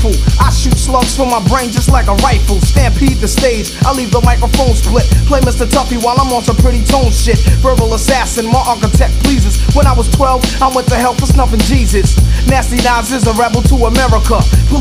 spiteful. I shoot slugs from my brain just like a rifle. Stampede the stage, I leave the microphone split. Play Mr. Tuffy while I'm on some pretty tone shit. Verbal assassin, my architect pleases. When I was 12, I went to hell for snuffing Jesus. Nasty Nas is a rebel to America.